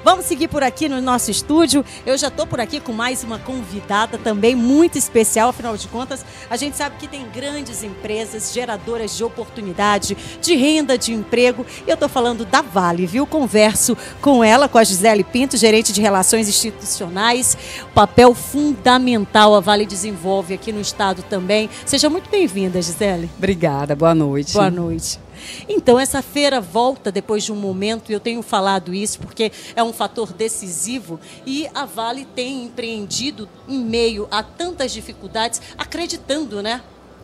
Vamos seguir por aqui no nosso estúdio. Eu já estou por aqui com mais uma convidada também muito especial. Afinal de contas, a gente sabe que tem grandes empresas geradoras de oportunidade, de renda, de emprego. E eu estou falando da Vale, viu? Converso com ela, com a Gisele Pinto, gerente de Relações Institucionais. Papel fundamental a Vale desenvolve aqui no estado também. Seja muito bem-vinda, Gisele. Obrigada, boa noite. Boa noite. Então, essa feira volta depois de um momento, e eu tenho falado isso porque é um fator decisivo, e a Vale tem empreendido em meio a tantas dificuldades, acreditando, né?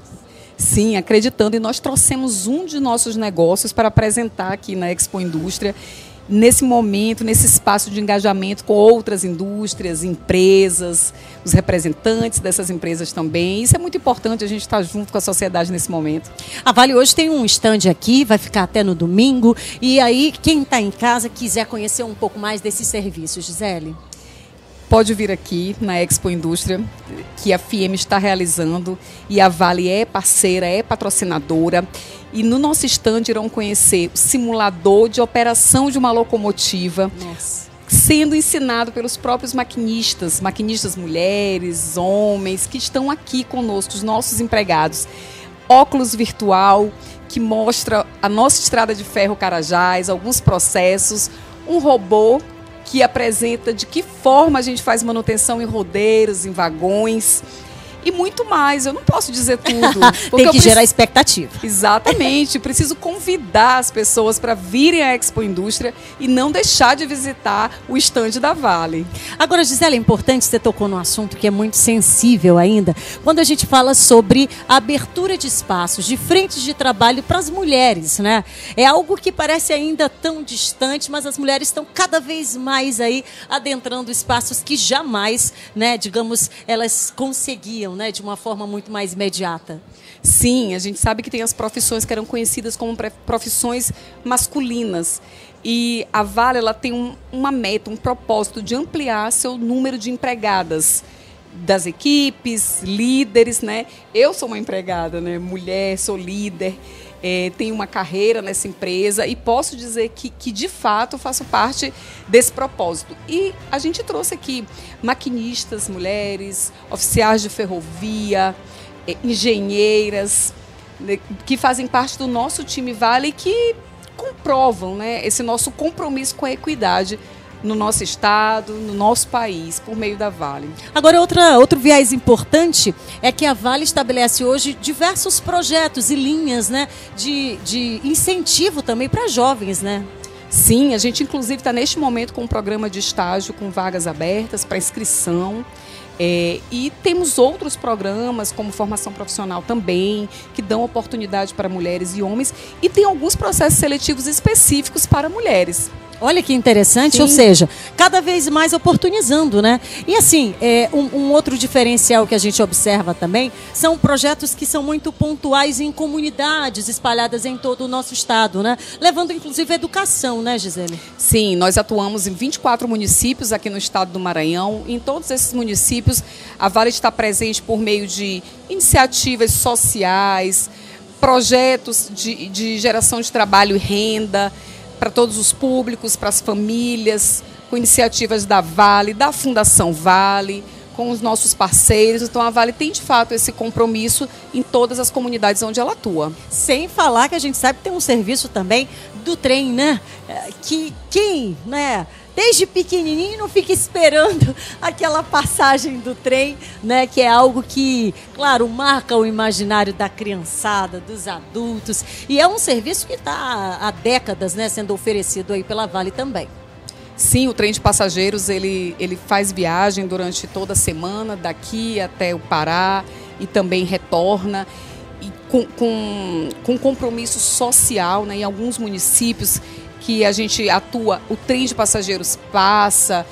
Sim, acreditando, e nós trouxemos um de nossos negócios para apresentar aqui na Expo Indústria, nesse momento, nesse espaço de engajamento com outras indústrias, empresas, os representantes dessas empresas também. Isso é muito importante, a gente estar junto com a sociedade nesse momento. A Vale hoje tem um stand aqui, vai ficar até no domingo. E aí, quem está em casa quiser conhecer um pouco mais desses serviços, Gisele? Pode vir aqui na Expo Indústria, que a FIEM está realizando, e a Vale é parceira, é patrocinadora. E no nosso stand irão conhecer o simulador de operação de uma locomotiva. Nossa. Sendo ensinado pelos próprios maquinistas mulheres, homens, que estão aqui conosco, os nossos empregados. Óculos virtual, que mostra a nossa estrada de ferro Carajás, alguns processos, um robô que apresenta de que forma a gente faz manutenção em rodeiros, em vagões e muito mais. Eu não posso dizer tudo. Tem que gerar expectativa. Exatamente. Preciso convidar as pessoas para virem à Expo Indústria e não deixar de visitar o estande da Vale. Agora, Gisele, é importante, você tocou num assunto que é muito sensível ainda, quando a gente fala sobre a abertura de espaços, de frentes de trabalho para as mulheres, né? É algo que parece ainda tão distante, mas as mulheres estão cada vez mais aí adentrando espaços que jamais, né, digamos, elas conseguiam, né, de uma forma muito mais imediata. Sim, a gente sabe que tem as profissões que eram conhecidas como profissões masculinas. E a Vale, ela tem uma meta, um propósito de ampliar seu número de empregadas das equipes, líderes, né? Eu sou uma empregada, né? Mulher, sou líder, tenho uma carreira nessa empresa e posso dizer que de fato faço parte desse propósito. E a gente trouxe aqui maquinistas, mulheres, oficiais de ferrovia, engenheiras, né, que fazem parte do nosso time Vale e que comprovam, né, esse nosso compromisso com a equidade no nosso estado, no nosso país, por meio da Vale. Agora, outro viés importante é que a Vale estabelece hoje diversos projetos e linhas, né, de incentivo também para jovens, né? Sim, a gente inclusive está neste momento com um programa de estágio com vagas abertas para inscrição. E temos outros programas, como formação profissional também, que dão oportunidade para mulheres e homens. E tem alguns processos seletivos específicos para mulheres. Olha que interessante, Sim. Ou seja, cada vez mais oportunizando, né? E assim, um outro diferencial que a gente observa também são projetos que são muito pontuais em comunidades espalhadas em todo o nosso estado, né? Levando inclusive a educação, né, Gisele? Sim, nós atuamos em 24 municípios aqui no estado do Maranhão. Em todos esses municípios, a Vale está presente por meio de iniciativas sociais, projetos de geração de trabalho e renda, para todos os públicos, para as famílias, com iniciativas da Vale, da Fundação Vale, com os nossos parceiros. Então, a Vale tem, de fato, esse compromisso em todas as comunidades onde ela atua. Sem falar que a gente sabe que tem um serviço também do trem, né? Que quem, né, desde pequenininho não fica esperando aquela passagem do trem, né? Que é algo que, claro, marca o imaginário da criançada, dos adultos. E é um serviço que está há décadas, né, sendo oferecido aí pela Vale também. Sim, o trem de passageiros, ele faz viagem durante toda a semana, daqui até o Pará, e também retorna. E com compromisso social, né, em alguns municípios que a gente atua, o trem de passageiros passa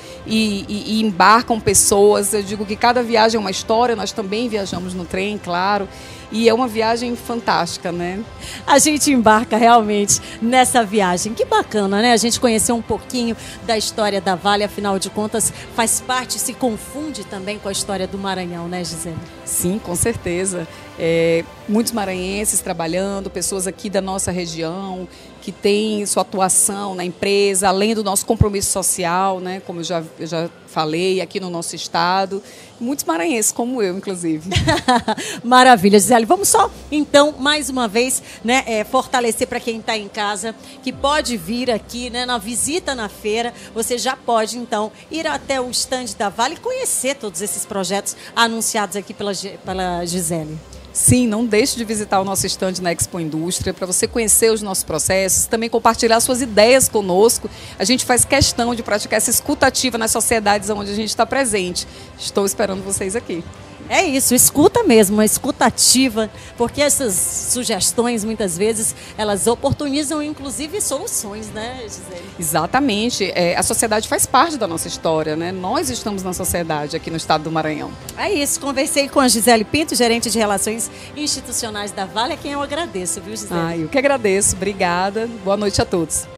e embarcam pessoas. Eu digo que cada viagem é uma história, nós também viajamos no trem, claro. e é uma viagem fantástica, né? A gente embarca realmente nessa viagem. Que bacana, né? A gente conhecer um pouquinho da história da Vale, afinal de contas, faz parte, se confunde também com a história do Maranhão, né, Gisele? Sim, com certeza. Muitos maranhenses trabalhando, pessoas aqui da nossa região que têm sua atuação na empresa, além do nosso compromisso social, né, como eu já falei, aqui no nosso estado. Muitos maranhenses, como eu, inclusive. Maravilha, Gisele. Vamos só, então, mais uma vez, né, fortalecer para quem está em casa, que pode vir aqui, né, na visita na feira. Você já pode, então, ir até o estande da Vale e conhecer todos esses projetos anunciados aqui pela Gisele. Sim, não deixe de visitar o nosso estande na Expo Indústria para você conhecer os nossos processos, também compartilhar suas ideias conosco. A gente faz questão de praticar essa escuta ativa nas sociedades onde a gente está presente. Estou esperando vocês aqui. É isso, escuta mesmo, uma escuta ativa, porque essas sugestões, muitas vezes, elas oportunizam, inclusive, soluções, né, Gisele? Exatamente. A sociedade faz parte da nossa história, né? Nós estamos na sociedade aqui no estado do Maranhão. É isso, conversei com a Gisele Pinto, gerente de Relações Institucionais da Vale, a quem eu agradeço, viu, Gisele? Eu que agradeço. Obrigada. Boa noite a todos.